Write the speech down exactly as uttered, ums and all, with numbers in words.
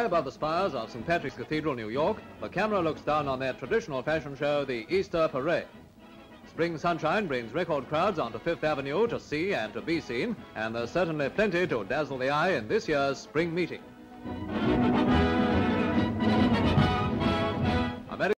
High above the spires of Saint Patrick's Cathedral, New York, the camera looks down on their traditional fashion show, the Easter Parade. Spring sunshine brings record crowds onto Fifth Avenue to see and to be seen, and there's certainly plenty to dazzle the eye in this year's spring meeting.